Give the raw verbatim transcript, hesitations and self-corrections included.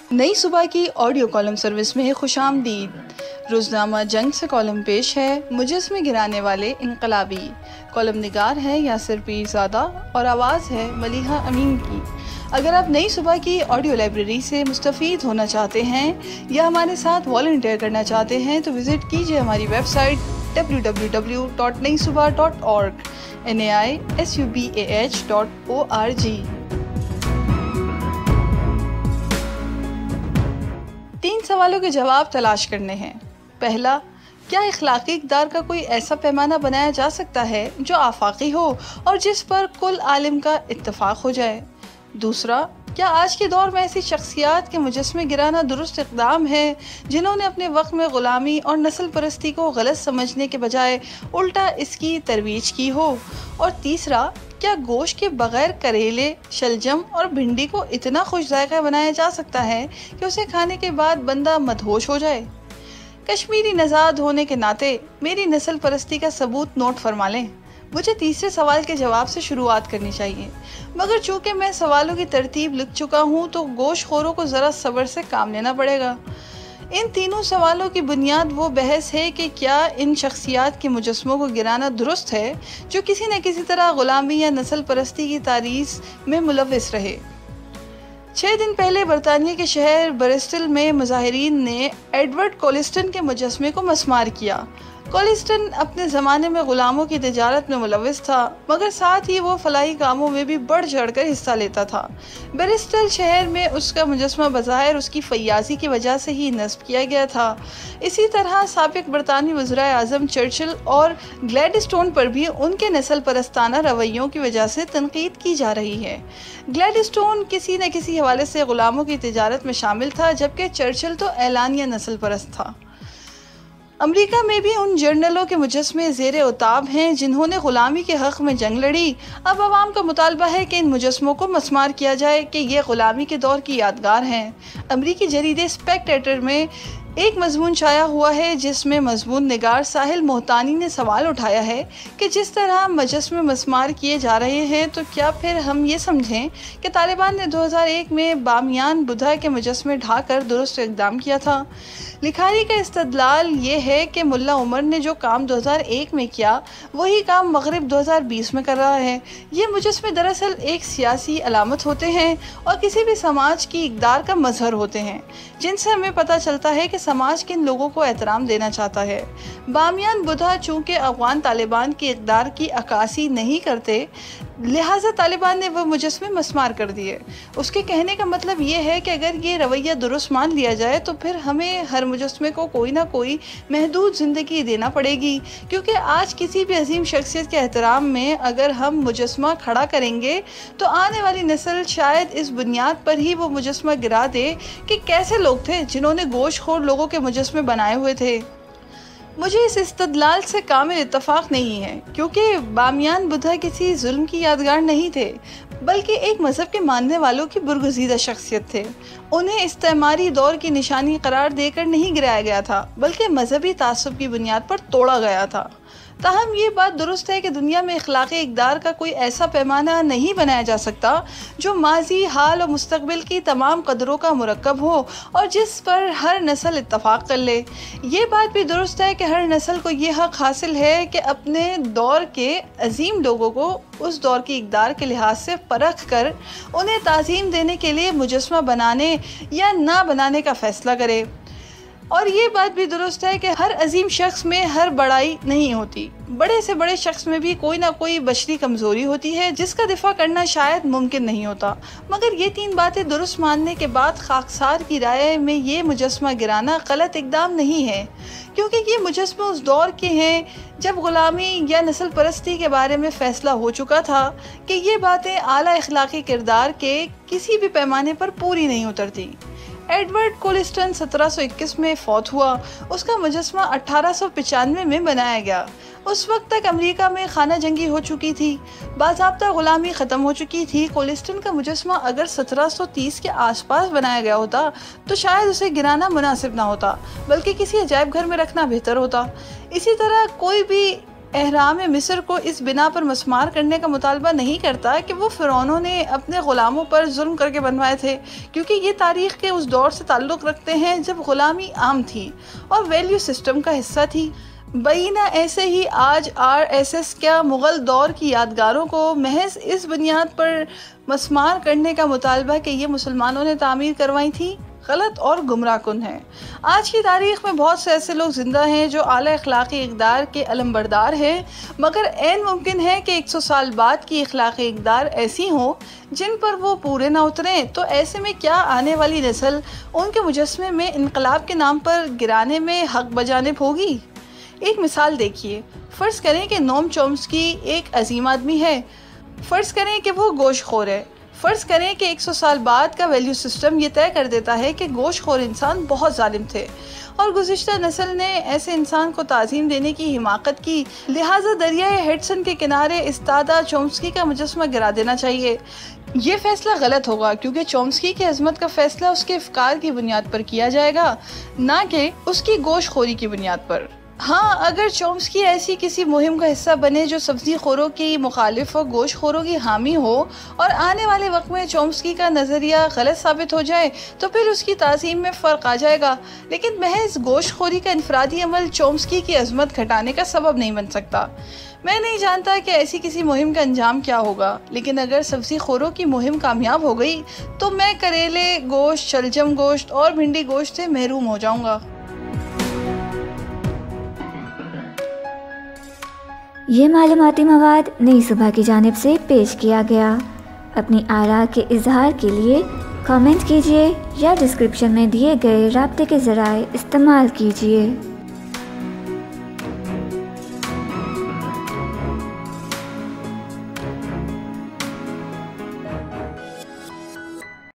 नई सुबह की ऑडियो कॉलम सर्विस में खुशामदीद। रोज़नामा जंग से कॉलम पेश है। मुजस्मे गिराने वाले इनकलाबी। कॉलम निगार है यासिर पीरज़ादा और आवाज़ है मलिहा अमीन की। अगर आप नई सुबह की ऑडियो लाइब्रेरी से मुस्तफ़ीद होना चाहते हैं या हमारे साथ वॉलंटियर करना चाहते हैं तो विज़िट कीजिए हमारी website W W W dot Nai Subah dot org N A I S U B A H dot O R G. तीन सवालों के जवाब तलाश करने हैं। पहला, क्या इखलाकी इक़दार का कोई ऐसा पैमाना बनाया जा सकता है जो आफाकी हो और जिस पर कुल आलिम का इत्तफाक हो जाए। दूसरा, क्या आज के दौर में ऐसी शख्सियात के मुजस्मे गिराना दुरुस्त इक़दाम है जिन्होंने अपने वक्त में ग़ुलामी और नस्ल परस्ती को गलत समझने के बजाय उल्टा इसकी तरवीज की हो। और तीसरा, क्या गोश्त के बगैर करेले, शलजम और भिंडी को इतना खुश जायका बनाया जा सकता है कि उसे खाने के बाद बंदा मदहोश हो जाए। कश्मीरी नज़ाद होने के नाते मेरी नस्ल परस्ती का सबूत नोट फरमा लें। मुझे तीसरे सवाल के जवाब से शुरुआत करनी चाहिए, मगर चूंकि मैं सवालों की तरतीब लिख चुका हूँ तो गोश्त खोरों को ज़रा सब्र से काम लेना पड़ेगा। इन तीनों सवालों की बुनियाद वो बहस है कि क्या इन शख्सियात के मुजस्मों को गिराना दुरुस्त है जो किसी न किसी तरह ग़ुलामी या नस्ल परस्ती की तारीख में मुलव्वस रहे। छः दिन पहले बरतानिया के शहर ब्रिस्टल में मुजाहिरीन ने एडवर्ड कोलिस्टन के मुजस्मे को मस्मार किया। कोलिस्टन अपने ज़माने में ग़ुलामों की तिजारत में मुलव्वस था, मगर साथ ही वो फलाही कामों में भी बढ़ चढ़ कर हिस्सा लेता था। ब्रिस्टल शहर में उसका मुजस्मा बज़ाहिर उसकी फयाजी की वजह से ही नस्ब किया गया था। इसी तरह साबिक़ बरतानी वज़ीर आज़म चर्चिल और ग्लैडस्टोन पर भी उनके नस्ल परस्ताना रवैयों की वजह से तनकीद की जा रही है। ग्लैडस्टोन किसी न किसी हवाले से ग़ुलामों की तिजारत में शामिल था, जबकि चर्चिल तो एलानिया नस्ल परस्त था। अमेरिका में भी उन जर्नलों के मुजस्मे ज़ेरे उताब हैं जिन्होंने ग़ुलामी के हक़ में जंग लड़ी। अब अवाम का मुतालबा है कि इन मुजस्मों को मस्मार किया जाए कि ये ग़ुलामी के दौर की यादगार हैं। अमरीकी जरीदे स्पेक्टेटर में एक मजमून छाया हुआ है जिसमें मजमून निगार साहिल मोहतानी ने सवाल उठाया है कि जिस तरह मुजस्मे मस्मार किए जा रहे हैं तो क्या फिर हम ये समझें कि तालिबान ने दो हज़ार एक में बामियान बुद्धा के मुजस्मे ढाकर दुरुस्त इक़दाम किया था। लिखारी का इस्तदलाल ये है कि मुल्ला उमर ने जो काम दो हज़ार एक में किया वही काम मगरिब दो हज़ार बीस में कर रहा है। ये मुजस्मे दरअसल एक सियासी अलामत होते हैं और किसी भी समाज की इक़दार का मजहर होते हैं, जिनसे हमें पता चलता है कि समाज किन लोगों को एहतराम देना चाहता है। बामियान बुद्धा चूँकि अफ़गान तालिबान की इक़दार की अक्कासी नहीं करते, लिहाजा तालिबान ने वह मुजस्मे मस्मार कर दिए। उसके कहने का मतलब ये है कि अगर ये रवैया दुरुस्त मान लिया जाए तो फिर हमें हर मुजस्मे को कोई ना कोई महदूद ज़िंदगी देना पड़ेगी, क्योंकि आज किसी भी अजीम शख्सियत के एहतराम में अगर हम मुजस्मा खड़ा करेंगे तो आने वाली नस्ल शायद इस बुनियाद पर ही वो मुजस्मा गिरा दे कि कैसे लोग थे जिन्होंने गोश्तखोर लोगों के मुजस्मे बनाए हुए थे। मुझे इस इस्तदलाल से कामिल इत्तफाक नहीं है, क्योंकि बामियान बुद्धा किसी जुल्म की यादगार नहीं थे, बल्कि एक मज़हब के मानने वालों की बुरगुज़ीदा शख्सियत थे। उन्हें इस्तेमारी दौर की निशानी करार देकर नहीं गिराया गया था, बल्कि मजहबी तासुब की बुनियाद पर तोड़ा गया था। ताहम ये बात दुरुस्त है कि दुनिया में इखलाक़ी इक़दार का कोई ऐसा पैमाना नहीं बनाया जा सकता जो माजी, हाल और मुस्तक़बिल की तमाम कदरों का मुरक्कब हो और जिस पर हर नस्ल इत्तफ़ाक़ कर ले। ये बात भी दुरुस्त है कि हर नस्ल को ये हक़ हासिल है कि अपने दौर के अजीम लोगों को उस दौर की इक़दार के लिहाज से परख कर उन्हें ताज़ीम देने के लिए मुजस्मा बनाने या ना बनाने का फ़ैसला करे। और ये बात भी दुरुस्त है कि हर अजीम शख्स में हर बड़ाई नहीं होती। बड़े से बड़े शख्स में भी कोई ना कोई बशरी कमज़ोरी होती है जिसका दिफा करना शायद मुमकिन नहीं होता। मगर ये तीन बातें दुरुस्त मानने के बाद खाकसार की राय में ये मुजस्मा गिराना गलत इक़दाम नहीं है, क्योंकि ये मुजस्मे उस दौर के हैं जब ग़ुलामी या नस्ल परस्ती के बारे में फ़ैसला हो चुका था कि ये बातें आला इखलाक़ी किरदार के किसी भी पैमाने पर पूरी नहीं उतरती। एडवर्ड कोलिस्टन सत्रह सौ इक्कीस में फौत हुआ। उसका मुजस्मा अठारह सौ पचानवे में बनाया गया। उस वक्त तक अमेरिका में खाना जंगी हो चुकी थी, बाज़ाब्ता ग़ुलामी ख़त्म हो चुकी थी। कोलिस्टन का मुजस्मा अगर सत्रह सौ तीस के आसपास बनाया गया होता तो शायद उसे गिराना मुनासिब ना होता, बल्कि किसी अजायब घर में रखना बेहतर होता। इसी तरह कोई भी एहराम मिस्र को इस बिना पर मस्मार करने का मुतालबा नहीं करता कि वो फ़िरौनों ने अपने ग़ुलामों पर जुल्म करके बनवाए थे, क्योंकि ये तारीख़ के उस दौर से ताल्लुक़ रखते हैं जब ग़ुलामी आम थी और वैल्यू सिस्टम का हिस्सा थी। बैना ऐसे ही आज आर एस एस क्या मुग़ल दौर की यादगारों को महज इस बुनियाद पर मस्मार करने का मुतालबा कि ये मुसलमानों ने तामीर करवाई थी गलत और गुमराह कुन है। आज की तारीख़ में बहुत से ऐसे लोग ज़िंदा हैं जो आला अखलाक़ी इक़दार के अलमबरदार हैं, मगर ऐन मुमकिन है कि सौ साल बाद की अखलाक़ी इक़दार ऐसी हों जिन पर वो पूरे ना उतरें। तो ऐसे में क्या आने वाली नस्ल उनके मुजस्मे में इनकलाब के नाम पर गिराने में हक़ बजानिब होगी? एक मिसाल देखिए, फ़र्ज़ करें कि नोम चॉम्स्की एक अजीम आदमी है, फ़र्ज़ करें कि वो गोश्तखोर है, फ़र्ज़ करें कि सौ साल बाद का वैल्यू सिस्टम ये तय कर देता है कि गोश्तखोर इंसान बहुत जालिम थे और गुज़िश्ता नस्ल ने ऐसे इंसान को ताज़ीम देने की हिमाकत की, लिहाजा दरियाए हडसन के किनारे इस्तादा चॉम्स्की का मुजस्मा गिरा देना चाहिए। ये फ़ैसला गलत होगा, क्योंकि चॉम्स्की की अज़मत का फ़ैसला उसके इफ़कार की बुनियाद पर किया जाएगा, ना कि उसकी गोश्तखोरी की बुनियाद पर। हाँ, अगर चॉम्स्की ऐसी किसी मुहिम का हिस्सा बने जो सब्ज़ी खोरों की मुखालिफ और गोश्त खोरों की हामी हो और आने वाले वक्त में चॉम्स्की का नज़रिया गलत साबित हो जाए तो फिर उसकी ताज़ीम में फ़र्क आ जाएगा, लेकिन महज गोश्त खोरी का इनफरादी अमल चॉम्स्की की अज़मत घटाने का सबब नहीं बन सकता। मैं नहीं जानता कि ऐसी किसी मुहिम का अंजाम क्या होगा, लेकिन अगर सब्ज़ी खोरों की मुहिम कामयाब हो गई तो मैं करेले गोश्त, शलजम गोश्त और भिंडी गोश्त से महरूम हो जाऊँगा। ये मालूमाती मवाद नई सुबह की जानिब से पेश किया गया। अपनी आरा के इजहार के लिए कमेंट कीजिए या डिस्क्रिप्शन में दिए गए राब्ते के ज़राए इस्तेमाल कीजिए।